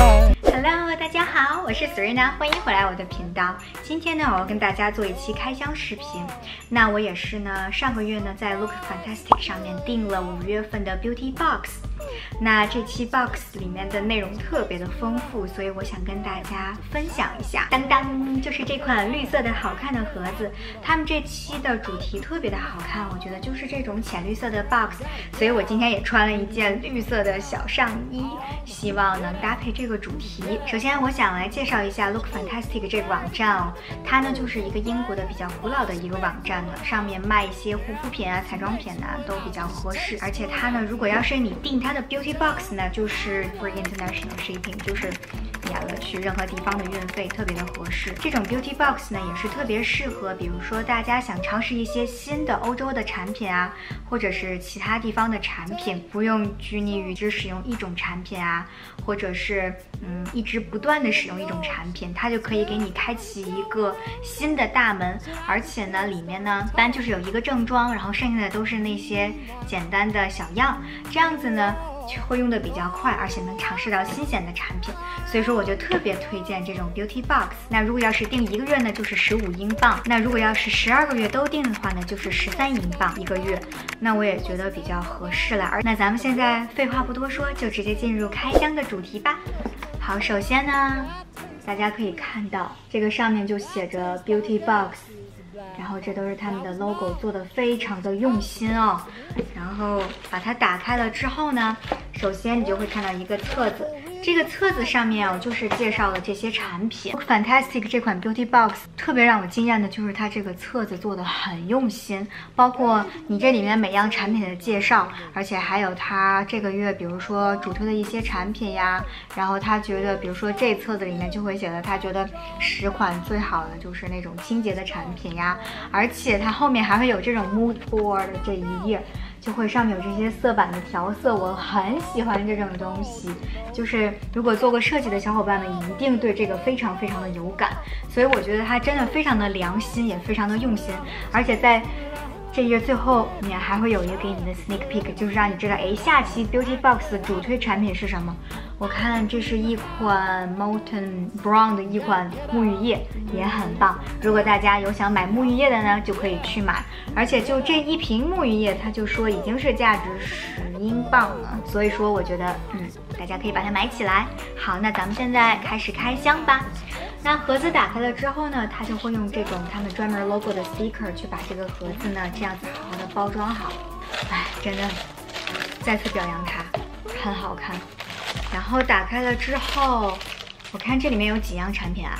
Hello， 大家好，我是 Serena， 欢迎回来我的频道。今天呢，我要跟大家做一期开箱视频。那我也是呢，上个月呢在 Look Fantastic 上面订了5月份的 Beauty Box。那这期 box 里面的内容特别的丰富，所以我想跟大家分享一下。当当，就是这款绿色的好看的盒子。他们这期的主题特别的好看，我觉得就是这种浅绿色的 box， 所以我今天也穿了一件绿色的小上衣，希望能搭配这个主题。首先，我想来介绍一下 Look Fantastic 这个网站哦，它呢就是一个英国的比较古老的一个网站呢，上面卖一些护肤品啊、彩妆品啊都比较合适，而且它呢，如果要是你订它的 Beauty Box 呢，就是 Free International Shipping， 就是免了去任何地方的运费，特别的合适。这种 Beauty Box 呢，也是特别适合，比如说大家想尝试一些新的欧洲的产品啊，或者是其他地方的产品，不用拘泥于只使用一种产品啊，或者是一直不断的使用一种产品，它就可以给你开启一个新的大门。而且呢，里面呢一般就是有一个正装，然后剩下的都是那些简单的小样，这样子呢会用的比较快，而且能尝试到新鲜的产品，所以说我就特别推荐这种 Beauty Box。那如果要是订1个月呢，就是15英镑；那如果要是12个月都订的话呢，就是13英镑1个月。那我也觉得比较合适了。那咱们现在废话不多说，就直接进入开箱的主题吧。好，首先呢，大家可以看到这个上面就写着 Beauty Box。然后这都是他们的 logo， 做的非常的用心哦。然后把它打开了之后呢，首先你就会看到一个册子，这个册子上面哦就是介绍了这些产品。Fantastic 这款 Beauty Box 特别让我惊艳的就是它这个册子做的很用心，包括你这里面每样产品的介绍，而且还有它这个月比如说主推的一些产品呀，然后他觉得比如说这册子里面就会写的他觉得10款最好的就是那种清洁的产品呀，而且它后面还会有这种 mood board 这一页，就会上面有这些色板的调色，我很喜欢这种东西，就是如果做过设计的小伙伴们一定对这个非常非常的有感，所以我觉得它真的非常的良心，也非常的用心，而且在这页最后面还会有一个给你的 sneak peek， 就是让你知道，哎，下期 Beauty Box 的主推产品是什么。我看这是一款 Molten Brown 的一款沐浴液，也很棒。如果大家有想买沐浴液的呢，就可以去买。而且就这一瓶沐浴液，他就说已经是价值10英镑了，所以说我觉得，大家可以把它买起来。好，那咱们现在开始开箱吧。那盒子打开了之后呢，它就会用这种他们专门 logo 的 sticker 去把这个盒子呢这样子好好的包装好。哎，真的再次表扬它，很好看。然后打开了之后，我看这里面有几样产品啊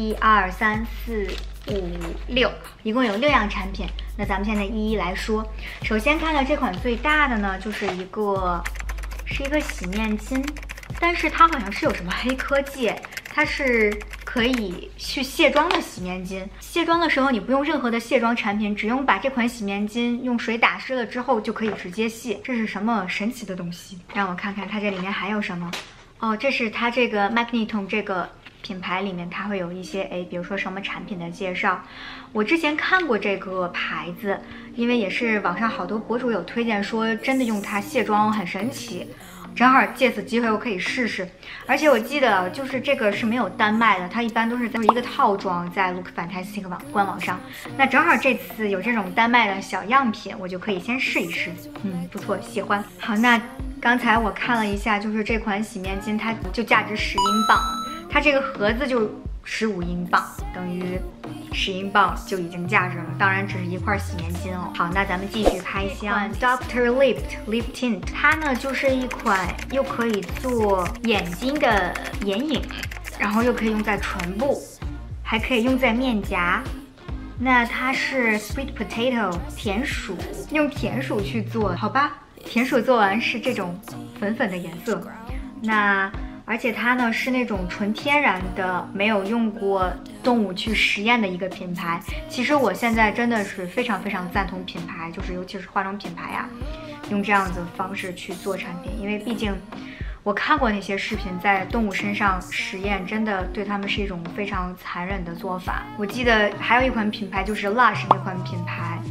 ？1、2、3、4、5、6，一共有6样产品。那咱们现在一一来说。首先看到这款最大的呢，就是一个洗面巾，但是它好像是有什么黑科技，它是可以去卸妆的洗面巾。卸妆的时候你不用任何的卸妆产品，只用把这款洗面巾用水打湿了之后就可以直接卸。这是什么神奇的东西？让我看看它这里面还有什么。哦，这是它这个 Magneton 这个品牌里面它会有一些比如说什么产品的介绍。我之前看过这个牌子，因为也是网上好多博主有推荐说真的用它卸妆很神奇，正好借此机会我可以试试。而且我记得就是这个是没有单卖的，它一般都是在一个套装在 Look Fantastic 官网上。那正好这次有这种单卖的小样品，我就可以先试一试。不错，喜欢。好，那刚才我看了一下，就是这款洗面巾它就价值10英镑，它这个盒子就15英镑，等于10英镑就已经价值了。当然只是一块洗面巾哦。好，那咱们继续开箱。Dr. Lipt Lip Tint， 它呢就是一款又可以做眼睛的眼影，然后又可以用在唇部，还可以用在面颊。那它是 Sweet Potato 甜薯，用甜薯去做，好吧？甜薯做完是这种粉粉的颜色。那而且它呢是那种纯天然的，没有用过动物去实验的一个品牌。其实我现在真的是非常非常赞同品牌，就是尤其是化妆品牌啊，用这样子的方式去做产品，因为毕竟我看过那些视频，在动物身上实验，真的对他们是一种非常残忍的做法。我记得还有一款品牌就是 Lush 那款品牌，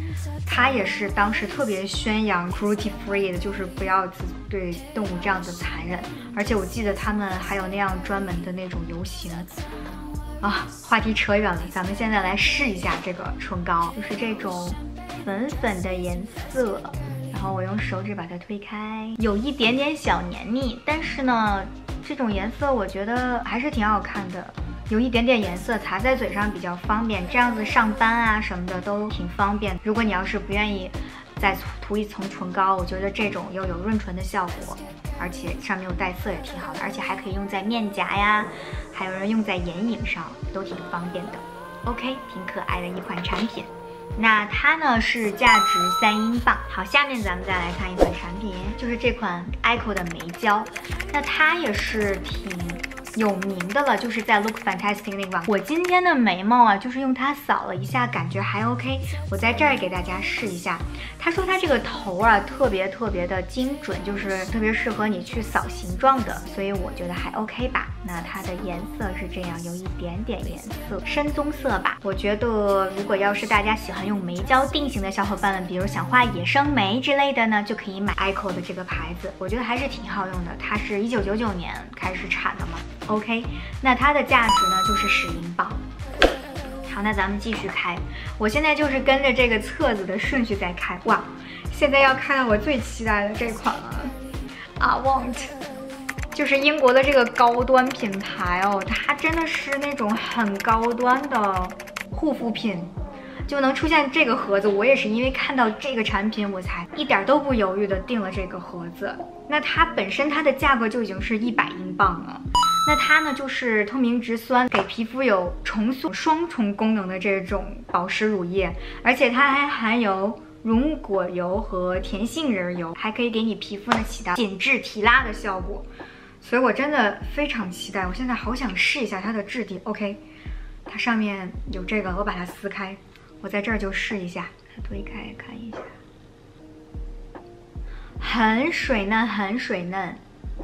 它也是当时特别宣扬 cruelty free 的，就是不要对动物这样子残忍。而且我记得他们还有那样专门的那种游行。啊，话题扯远了，咱们现在来试一下这个唇膏，就是这种粉粉的颜色。然后我用手指把它推开，有一点点小黏腻，但是呢，这种颜色我觉得还是挺好看的。有一点点颜色，擦在嘴上比较方便，这样子上班啊什么的都挺方便。如果你要是不愿意再涂一层唇膏，我觉得这种又有润唇的效果，而且上面有带色也挺好的，而且还可以用在面颊呀，还有人用在眼影上，都挺方便的。OK， 挺可爱的一款产品。那它呢是价值3英镑。好，下面咱们再来看一款产品，就是这款 ICO 的眉胶。那它也是挺有名的了，就是在 Look Fantastic 那个网。我今天的眉毛啊，就是用它扫了一下，感觉还 OK。我在这儿给大家试一下。他说它这个头啊，特别的精准，就是特别适合你去扫形状的，所以我觉得还 OK 吧。那它的颜色是这样，有一点点颜色，深棕色吧。我觉得如果要是大家喜欢用眉胶定型的小伙伴们，比如想画野生眉之类的呢，就可以买 ICO 的这个牌子，我觉得还是挺好用的。它是1999年开始产的嘛。OK， 那它的价值呢就是10英镑。好，那咱们继续开。我现在就是跟着这个册子的顺序在开。哇，现在要看到我最期待的这款了 ，Avon， 就是英国的这个高端品牌哦，它真的是那种很高端的护肤品。就能出现这个盒子，我也是因为看到这个产品，我才一点都不犹豫的订了这个盒子。那它本身它的价格就已经是100英镑了。那它呢就是透明质酸，给皮肤有重塑双重功能的这种保湿乳液，而且它还含有乳果油和甜杏仁油，还可以给你皮肤呢起到紧致提拉的效果。所以我真的非常期待，我现在好想试一下它的质地。OK， 它上面有这个，我把它撕开。我在这儿就试一下，它推开看一下，很水嫩，很水嫩，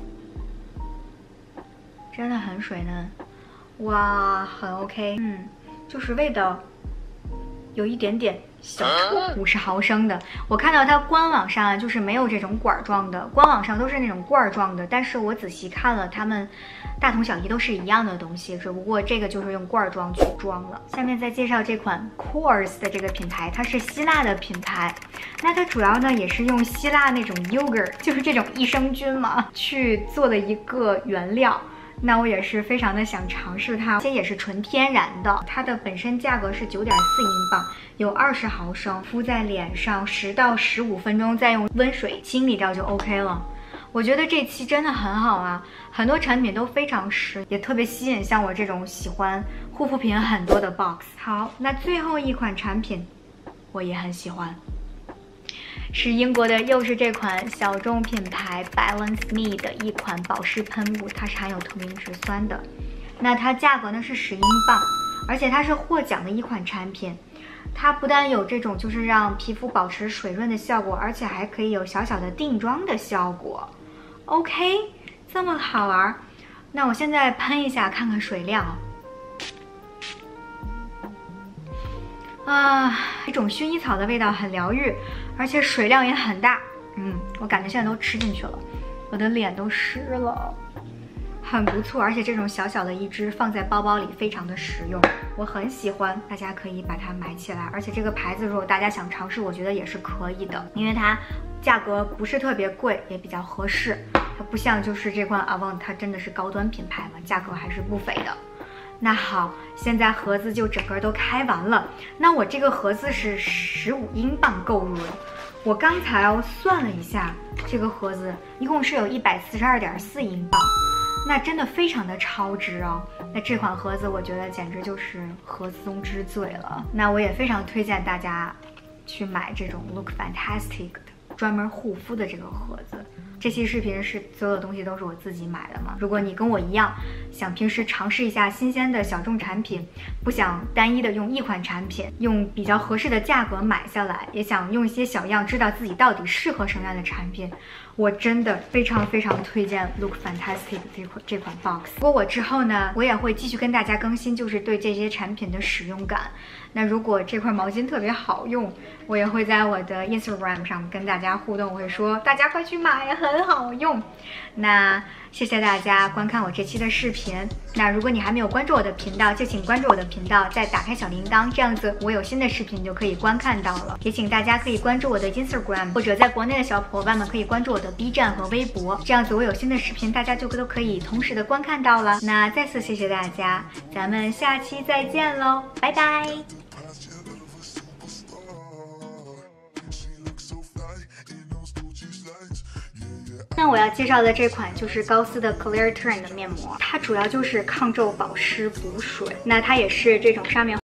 真的很水嫩，哇，很 OK， 就是味道有一点点小冲，50毫升的。我看到它官网上就是没有这种管状的，官网上都是那种罐状的，但是我仔细看了，它们大同小异，都是一样的东西，只不过这个就是用罐装去装了。下面再介绍这款 Kors 的这个品牌，它是希腊的品牌，那它主要呢也是用希腊那种 yogurt， 就是这种益生菌嘛，去做的一个原料。那我也是非常的想尝试它，而且也是纯天然的。它的本身价格是9.4英镑，有20毫升，敷在脸上10到15分钟，再用温水清理掉就 OK 了。我觉得这期真的很好啊，很多产品都非常实，也特别吸引像我这种喜欢护肤品很多的 box。好，那最后一款产品我也很喜欢。是英国的，又是这款小众品牌 Balance Me 的一款保湿喷雾，它是含有透明质酸的。那它价格呢是10英镑，而且它是获奖的一款产品。它不但有这种就是让皮肤保持水润的效果，而且还可以有小小的定妆的效果。OK， 这么好玩。那我现在喷一下，看看水量。一种薰衣草的味道很疗愈，而且水量也很大。我感觉现在都吃进去了，我的脸都湿了，很不错。而且这种小小的一支放在包包里非常的实用，我很喜欢，大家可以把它买起来。而且这个牌子如果大家想尝试，我觉得也是可以的，因为它价格不是特别贵，也比较合适。它不像就是这款 Avon， 它真的是高端品牌嘛，价格还是不菲的。那好，现在盒子就整个都开完了。那我这个盒子是15英镑购入的。我刚才算了一下，这个盒子一共是有142.4英镑，那真的非常的超值哦。那这款盒子我觉得简直就是盒子中之最了。那我也非常推荐大家去买这种 Look Fantastic 的专门护肤的这个盒子。这期视频是所有的东西都是我自己买的嘛。如果你跟我一样，想平时尝试一下新鲜的小众产品，不想单一的用一款产品，用比较合适的价格买下来，也想用一些小样知道自己到底适合什么样的产品， 我真的非常推荐 Look Fantastic 这款 box。不过我之后呢，我也会继续跟大家更新，就是对这些产品的使用感。那如果这块毛巾特别好用，我也会在我的 Instagram 上跟大家互动，我会说大家快去买，很好用。那谢谢大家观看我这期的视频。那如果你还没有关注我的频道，就请关注我的频道，再打开小铃铛，这样子我有新的视频你就可以观看到了。也请大家可以关注我的 Instagram， 或者在国内的小伙伴们可以关注我的 B 站和微博，这样子我有新的视频大家就都可以同时的观看到了。那再次谢谢大家，咱们下期再见喽，拜拜。那我要介绍的这款就是高丝的 Clear Turn 的面膜，它主要就是抗皱、保湿、补水。那它也是这种上面